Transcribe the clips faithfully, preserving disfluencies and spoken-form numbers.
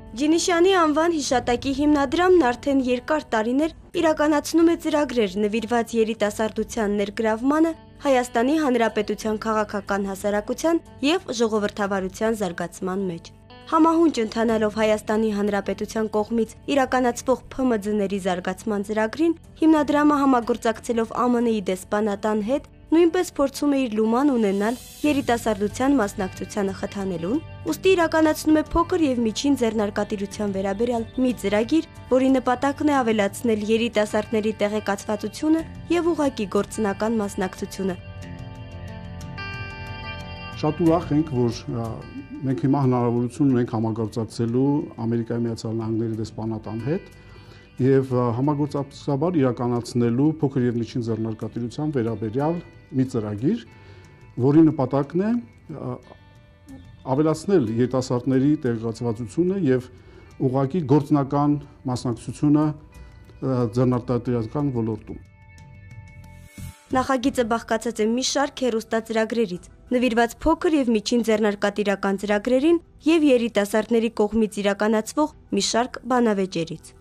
Ջինիշյանի անվան հիշատակի հիմնադրամն արդեն երկար տարիներ իրականացնում է ծրագրեր նվիրված երիտասարդության ներգրավմանը, Հայաստանի Հանրապետության քաղաքական հասարակության և ժողովրդավարության զարգացման մեջ։ Համահունչ ընթանալով Հայաստանի Հանրապետության կողմից իրականացվող Փ M D-ների զարգացման ծրագրին, հիմնադրամը համագործակցելով Ամ Ն ի դեսպանատան հետ նույնպես փորձում է իր լուման ունենալ երիտասարդության մասնակցությանը խթանելուն, ուստի իրականացնում է փոքր և միջին ձեռնարկատիրության վերաբերյալ մի ծրագիր, որի նպատակն է ավելացնել երիտասարդների տեղեկացվածությունը և ուղղակի գործնական մասնակցությունը։ Շատ ուրախ ենք, որ մենք հիմա հնարավորություն ունենք համագործակցելու Ամերիկայի Միացյալ Նահանգների դեսպանատան հետ և համագործակցաբար իրականացնելու փոքր և միջին ձեռնարկատիրության վերաբերյալ մի ծրագիր, որի նպատակն է ավելացնել երիտասարդների տեղեկացվածությունը և ուղղակի գործնական մասնակցությունը ձեռնարկատիրական ոլորտում։ Նախագիծը բաղկացած է մի շարք հեռուստածրագրերից, նվիրված փոքր և միջին ձեռնարկատիրական ծրագրերին և երիտասարդների կողմից իրականացվող մի շարք բանավեճերից։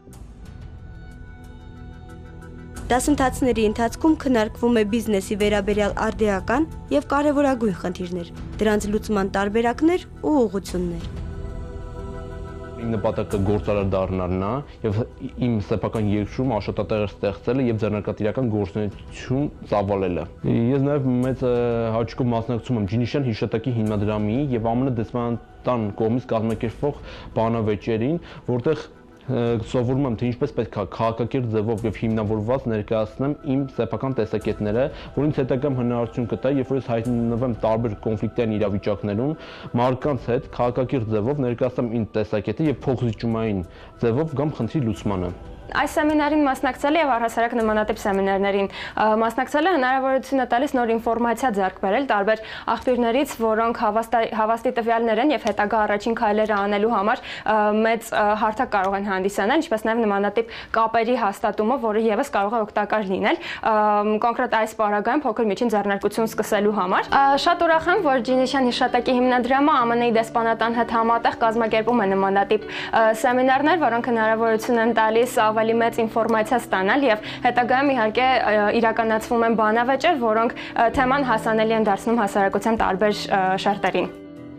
Դասընթացների ընթացքում քննարկվում է բիզնեսի վերաբերյալ արդիական և կարևորագույն խնդիրներ, դրանց լուծման տարբերակներ ու ուղղություններ։ Իմ նպատակը գործարար դառնալն է և իմ սեփական երկրում աշխատատեղեր ստեղծելը և ձեռնարկատիրական գործունեություն ծավալելը։ Ես նաև մեծ հաճույքով մասնակցում եմ Ջինիշյան հիշատակի հիմնադրամի և Ամ Ն դեսպանատան կողմից կազմակերպվող բանավեճերին, որտեղ սովորում եմ, թե ինչպես պետք է քաղաքակիրթ ձևով և հիմնավորված ներկայացնեմ իմ սեփական տեսակետները, որ ինձ հետագայում հնարավորություն կտա, երբ որ ես հայտնվեմ տարբեր կոնֆլիկտային իրավիճակներում, մարդկանց հետ քաղաքակիրթ ձևով ներկայացնեմ իմ տեսակետը և փոխզիջումային ձևով գամ խնդրի լուծմանը։ Այս սեմինարին մասնակցելը և առհասարակ նմանատիպ սեմինարներին մասնակցելը հնարավորություն է տալիս նոր ինֆորմացիա ձեռք բերել տարբեր աղբյուրներից, որոնք հավաստի տվյալներ են և հետագա առաջին քայլերը անելու համար մեծ հարթակ կարող են հանդիսանալ, ինչպես նաև նմանատիպ կապերի հաստատումը, որը ևս կարող է օգտակար լինել կոնկրետ այս պարագայում փոքր միջին ձեռնարկություն սկսելու համար։ Շատ ուրախ եմ, որ Ջինիշյան հիշատակի հիմնադրամը Ամ Ն-ի դեսպանատան հետ համատեղ կազմակերպում է նմանատիպ սեմինարներ, որոնք հնարավորություն են տալիս ավելի մեծ ինֆորմացիա ստանալ և հետագայում իհարկե իրականացվում են բանավեճեր, որոնք թեման հասանելի են դարձնում հասարակության տարբեր շերտերին։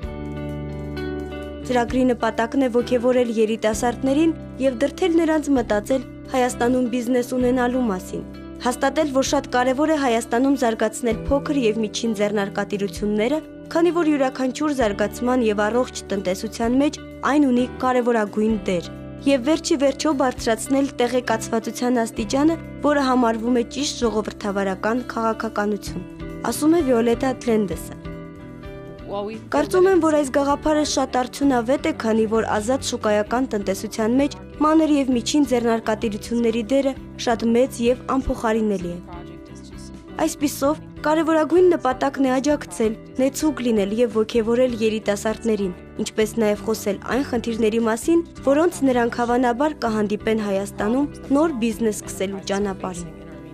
Ծրագրի նպատակն է ոգևորել երիտասարդներին և դրդել նրանց մտածել Հայաստանում բիզնես ունենալու մասին, հաստատել, որ շատ կարևոր է Հայաստանում զարգացնել փոքր և միջին ձեռնարկատիրությունները, քանի որ յուրաքանչյուր զարգացման և առողջ տնտեսության մեջ այն ունի կարևորագույն դեր, և վերջի վերջո բարձրացնել տեղեկացվածության աստիճանը, որը համարվում է ճիշտ ժողովրդավարական քաղաքականություն, ասում է Վիոլետա Ատլենդեսը։ Կարծում եմ, որ այս գաղափարը շատ արդյունավետ է, քանի որ ազատ շուկայական տնտեսության մեջ մանր և միջին ձեռնարկատիրությունների դերը շատ մեծ և անփոխարինելի է։ Այսպիսով, կարևորագույն նպատակն է աջակցել, նեցուկ լինել և ոգևորել երիտասարդներին, ինչպես նաև խոսել այն խնդիրների մասին, որոնց նրանք հավանաբար կհանդիպեն Հայաստանում նոր բիզնես սկսելու ճանապարհին։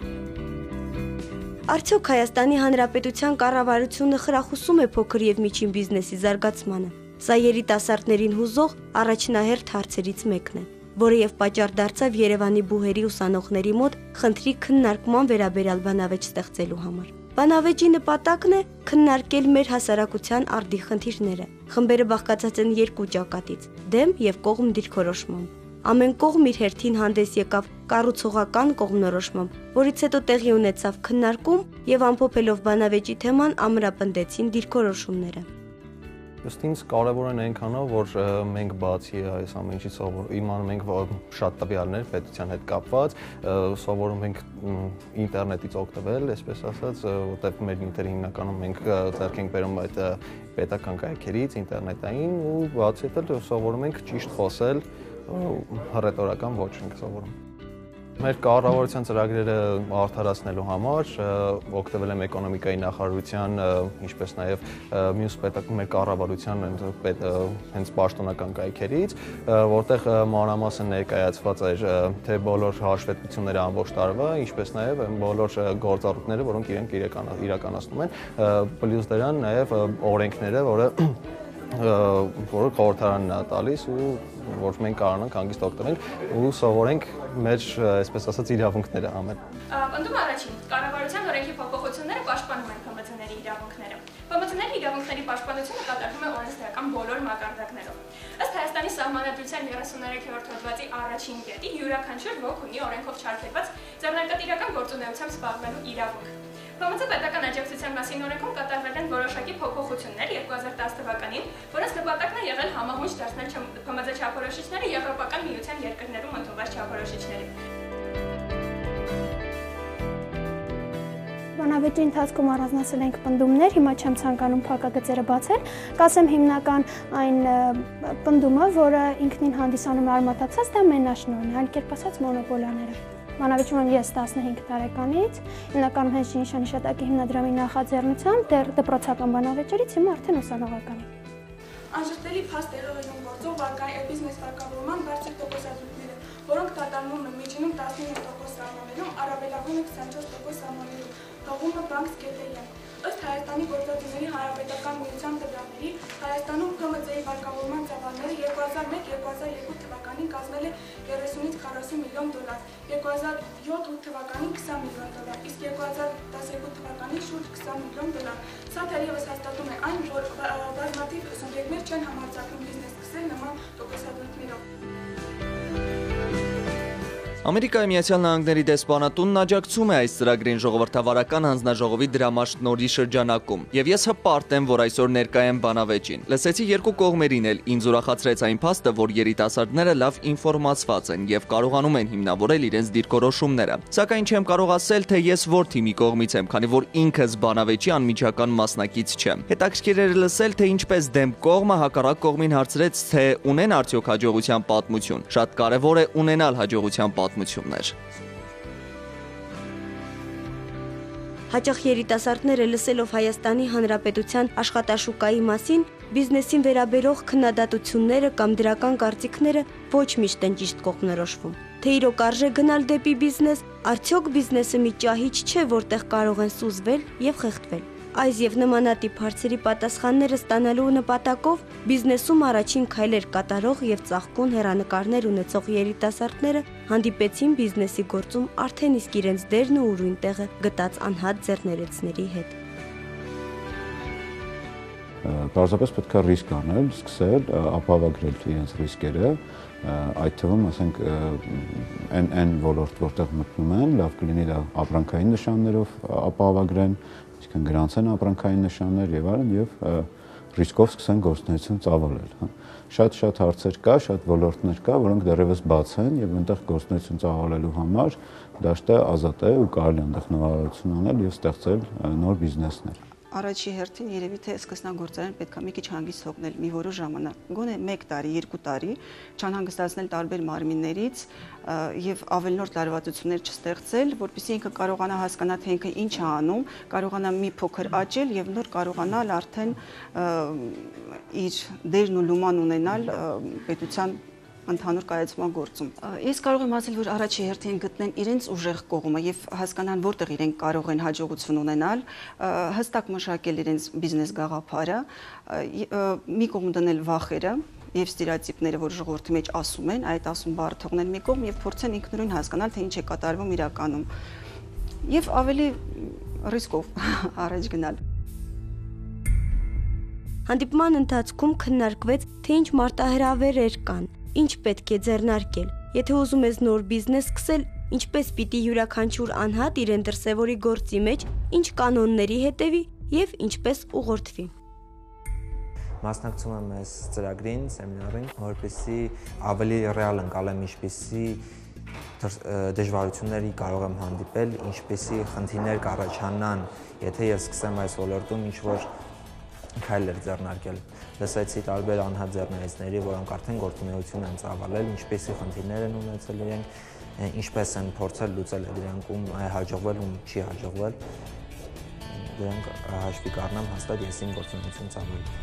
Արդյոք Հայաստանի Հանրապետության կառավարությունը խրախուսում է փոքր և միջին բիզնեսի զարգացմանը։ Սա երիտասարդներին հուզող առաջնահերթ հարցերից մեկն է, որը և պատճառ դարձավ Երևանի բուհերի ուսանողների մոտ խնդրի քննարկման վերաբերյալ բանավեճ ստեղծելու համար։ Բանավեճի նպատակն է քննարկել մեր հասարակության արդի խնդիրները։ Խմբերը բաղկացած են երկու ճակատից՝ դեմ և կողմ դիրքորոշմամբ։ Ամեն կողմ իր հերթին հանդես եկավ կառուցողական կողմնորոշմամբ, որից հետո տեղի ունեցավ քննարկում և ամփոփելով բանավեճի թեման ամրապնդեցին դիրքորոշումները։ Ըստ ինձ կարևոր են այնքանով, որ մենք բացի այս ամեն ինչից իմանում ենք շատ տվյալներ պետության հետ կապված, սովորում ենք ինտերնետից օգտվել, այսպես ասած, որտեղ մեր ինտերը հիմնականում մենք ձեռք ենք բերում այդ պետական կայքերից, ինտերնետային ու բացի այդ սովորում ենք ճիշտ խոսել, հռետորական ոչ ենք սովորում։ Մեր կառավարության ծրագրերը արդարացնելու համար օգտվել եմ էկոնոմիկայի նախարարության, ինչպես նաև մյուս պետական մեր կառավարության հենց պաշտոնական կայքերից, որտեղ մանրամասն ներկայացված էր թե բոլոր հաշվետվությունները ամբողջ տարվա, ինչպես նաև բոլոր գործառույթները, որոնք իրենք իրականացնում են, պլյուս դրան նաև օրենքները, որը որը խորհրդարանն է տալիս ու որ մենք կարողանանք հանգիստ օգտվենք ու սովորենք մեր, այսպես ասած, իրավունքները ամեն։ Ընդդեմ առաջին, կառավարության օրենքի փոփոխությունները պաշտպանում են Փ Մ Ց-ների իրավունքները։ Փ Մ Ց-ների իրավունքների պաշտպանությունը կատարվում է օրենսդրական բոլոր մակարդակներով։ Ըստ Հայաստանի Սահմանադրության երեսուններեքերորդ հոդվածի առաջին կետի յուրաքանչյուր ոք ունի օրենքով չարգելված ձեռնարկատիրական գործունեությամբ զբաղվելու իրավունք։ Փ Մ Ց պետական աջակցության մասին օրենքում կատարվել են որոշակի փոփոխություններ երկու հազար տասը թվականին, որոնց նպատակն է եղել համահունչ դարձնել Փ Մ Ց չափորոշիչները Եվրոպական միության երկրներում ընդունված չափորոշիչների։ Բանավեճի ընթացքում առանձնացել ենք պնդումներ, հիմա չեմ ցանկանում փակագծերը բացել, կասեմ հիմնական այն պնդումը, որը ինքնին հանդիսանում է արմատացած, դա մենաշնորհն է, այլ կերպ ասած մոնոպոլիաները։ Բանավեճում եմ ես տասնհինգ տարեկանից, հիմնականում հենց Շինշանիշատակի հիմնադրամի նախաձեռնությամբ դեռ դպրոցական բանավեճերից հիմա արդեն ուսանողականի։ Անժխտելի փաստ տեղերում գործող բիզնես վարկավորման բարձր տոկոսադրույթները, որոնք կատարվում են միջինում տասնինը տոկոս սահմաններում, առավելագույնը քսանչորս տոկոս սահմաններում, հողումը բանկ Սկետերյան։ Ըստ Հայաստանի գործադուների հանրապետական միության տվյալների, Հայաստանում Փ Մ Ց-ի վարկավորման ծավալները երկու հազար մեկ երկու հազար երկու թվականին կազմել է երեսունից քառասուն միլիոն դոլար, երկու հազար յոթ թվականին քսան միլիոն դոլար, իսկ երկու հազար տասներկու թվականին շուրջ քսան միլիոն դոլար։ Սա թերևս հաստատում է այն, որ բազմաթիվ սուբյեկտներ չեն համարձակվում բիզնես սկսել նման տոկոսադրույթներով։ Ամերիկայի Միացյալ Նահանգների դեսպանատունն աջակցում է այս ծրագրին ժողովրդավարական հանձնաժողովի դրամաշնորհի շրջանակում, եւ ես հպարտ եմ, որ այսօր ներկայ եմ բանավեճին։ Լսեցի երկու կողմերին էլ, ինձ ուրախացրեց այն փաստը, որ երիտասարդները լավ ինֆորմացված են եւ կարողանում են հիմնավորել իրենց դիրքորոշումները։ Սակայն չեմ կարող ասել, թե ես որ թիմի կողմից եմ, քանի որ ինքս բանավեճի անմիջական մասնակից չեմ։ Հետաքրքիր էր լսել, թե ինչպես դեմ կողմը հակառակ կողմին հարցրեց, թե ունեն արդյոք հաջողության պատմություն։ Շատ կարեւոր է ունենալ հաջողության պատմություն։ Հաճախ երիտասարդները լսելով Հայաստանի Հանրապետության աշխատաշուկայի մասին, բիզնեսին վերաբերող քննադատությունները կամ դրական կարծիքները ոչ միշտ են ճիշտ կողմնորոշվում։ Թե իրոք արժե գնալ դեպի բիզնես, արդյոք բիզնեսը մի ճահիճ չէ, որտեղ կարող են սուզվել եւ խեղդվել։ Այս եւ նմանատիպ հարցերի պատասխանները ստանալու նպատակով բիզնեսում առաջին քայլեր կատարող եւ ծաղկուն հեռանկարներ ունեցող երիտասարդները հանդիպեցին բիզնեսի գործում արդեն իսկ իրենց դերն ու ուրույն տեղը գտած անհատ ձեռներեցների հետ։ Պարզապես պետք է ռիսկ անել, սկսել ապահովագրել իրենց ռիսկերը, այդ թվում, ասենք, այն այն ոլորտ, որտեղ մտնում են, լավ կլինի դա ապրանքային նշաններով ապահովագրեն, այսինքն գրանցեն ապրանքային նշաններ եւ այլն եւ ռիսկով սկսեն գործունեություն ծավալել։ Շատ-շատ հարցեր կա, շատ ոլորտներ կա, որոնք դեռևս բաց են եւ այնտեղ գործունեություն ծավալելու համար դաշտը ազատ է ու կարելի է այնտեղ նորարարություն անել եւ ստեղծել նոր բիզնեսներ։ Առաջի հերթին երևի թե սկսնագործարան պետք է մի քիչ հանգիստ թողնել մի որոշ ժամանակ, գոնե մեկ տարի, երկու տարի, չանհանգստացնել տարբեր մարմիններից եւ ավելնորդ լարվածություններ չստեղծել, որպեսզի ինքը կարողանա հասկանա թե ինքը ինչ է անում, կարողանա մի փոքր աճել եւ նոր կարողանալ արդեն իր դերն ու լուման ունենալ պետության ընդհանուր կայացման գործում։ Ես կարող եմ ասել, որ առաջի հերթին գտնեն իրենց ուժեղ կողմը եւ հասկանան որտեղ իրենք կարող են հաջողություն ունենալ, հստակ մշակել իրենց բիզնես գաղափարը, մի կողմ դնել վախերը եւ ստերեոտիպները, որ ժողովրդի մեջ ասում են, այդ ասում բառը թողնել մի կողմ եւ փորձեն ինքնուրույն հասկանալ, թե ինչ է կատարվում իրականում։ Եվ ավելի ռիսկով առաջ գնալ։ Հանդիպման ընթացքում քննարկվեց, թե ինչ մարտահրավերներ կան, ինչ պետք է ձեռնարկել։ Եթե ուզում ես նոր բիզնես սկսել, ինչպես պիտի յուրաքանչյուր անհատ իրեն դրսևորի գործի մեջ, ինչ կանոնների հետևի եւ ինչպես ուղղորդվի։ Մասնակցում եմ այս ծրագրին, սեմինարին, որպեսզի ավելի ռեալ ընկալեմ ինչպեսի դժվարությունների կարող եմ հանդիպել, ինչպեսի խնդիրներ կառաջանան, եթե ես սկսեմ այս ոլորտում ինչ-որ քայլեր ձեռնարկել։ Լսեցի տարբեր անհատ ձեռնարկների, որոնք արդեն գործունեություն են ծավալել, ինչպեսի խնդիրներ են ունեցել իրենք, ինչպես են փորձել լուծել դրանք, ում է հաջողվել, ում չի հաջողվել։ Դրանք հաշվի կառնամ հաստատ ես իմ գործունեություն ծավալել։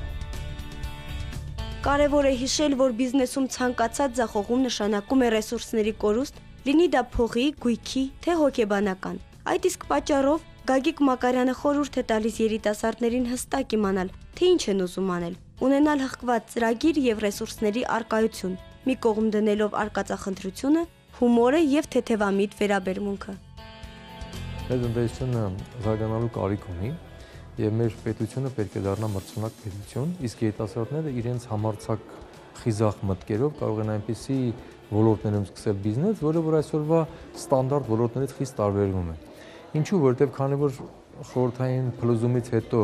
Կարևոր է հիշել, որ բիզնեսում ցանկացած ձախողում նշանակում է ռեսուրսների կորուստ, լինի դա փողի, գույքի, թե հոգեբանական։ Այդ իսկ պատճառով Գագիկ Մակարյանը խորհուրդ է տալիս երիտասարդներին հստակ իմանալ, թե ինչ են ուզում անել, ունենալ հղկված ծրագիր եւ ռեսուրսների արկայություն, մի կողմ դնելով արկածախնդրությունը, հումորը եւ թեթևամիտ վերաբերմունքը։ Մեր տնտեսությունը զարգանալու կարիք ունի եւ մեր պետությունը պետք է դառնա մրցունակ պետություն, իսկ երիտասարդները իրենց համարձակ խիզախ մտքերով կարող են այնպիսի ոլորտներում սկսել բիզնես, որը որ այսօրվա ստանդարտ ոլորտներից խիստ տարբերվում է։ Ինչու, որովհետեւ քանի որ խորհրդային փլուզումից հետո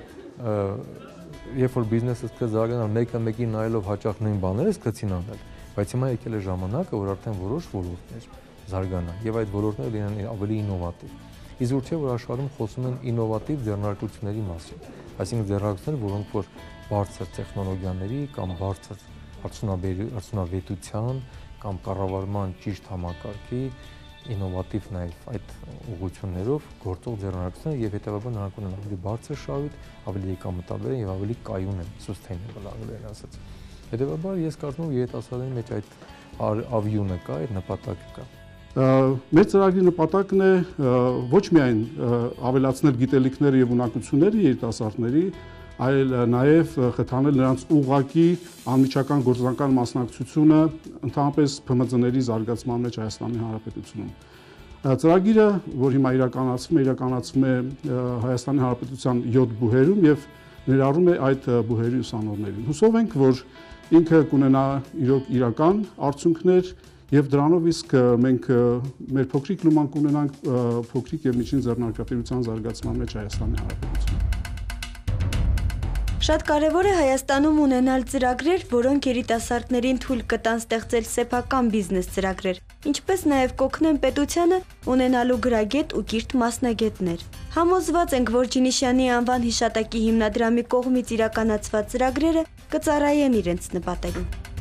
երբ որ բիզնեսը սկսեց զարգանալ, մեկը մեկին նայելով հաճախ նույն բաները սկսեցին անել, բայց հիմա եկել է ժամանակը, որ արդեն որոշ ոլորտներ զարգանան եւ այդ ոլորտները լինեն ավելի ինովատիվ։ Իսկ ուրիշ որ աշխարհում խոսում են ինովատիվ ձեռնարկությունների մասին, այսինքն ձեռնարկություններ, որոնք որ բարձր տեխնոլոգիաների կամ բարձր արդյունավետության կամ կառավարման ճիշտ համակարգի ինովատիվ նաև այդ ուղղություններով գործող ձեռնարկություններ եւ հետեւաբար նրանք ունեն ավելի բարձր շահույթ, ավելի եկամտաբեր եւ ավելի կայուն են, sustainable անգլերեն ասած։ Հետեւաբար ես կարծում եմ երիտասարդների մեջ այդ ավյունը կա, այդ նպատակը կա։ Մեր ծրագրի նպատակն է ոչ միայն ավելացնել գիտելիքները եւ ունակությունները երիտասարդների, այլ նաև խթանել նրանց ուղղակի անմիջական գործնական մասնակցությունը ընդհանրապես Փ M Ծ-ների զարգացման մեջ Հայաստանի Հանրապետությունում։ Ծրագիրը, որ հիմա իրականացվում է, իրականացվում է Հայաստանի Հանրապետության յոթ բուհերում եւ ներառում է այդ բուհերի ուսանողներին։ Հուսով ենք, որ ինքը կունենա իրոք իրական արդյունքներ եւ դրանով իսկ մենք մեր փոքրիկ լուման կունենանք փոքրիկ եւ միջին ձեռնարկատիրության զարգացման մեջ Հայաստանի Հանրապետությունում։ Շատ կարևոր է Հայաստանում ունենալ ծրագրեր, որոնք երիտասարդներին թույլ կտան ստեղծել սեփական բիզնես ծրագրեր, ինչպես նաև կօգնեն պետությանը ունենալու գրագետ ու կիրթ մասնագետներ։ Համոզված ենք, որ Ջինիշյանի անվան հիշատակի հիմնադրամի կողմից իրականացված ծրագրերը կծառայեն իրենց նպատակին։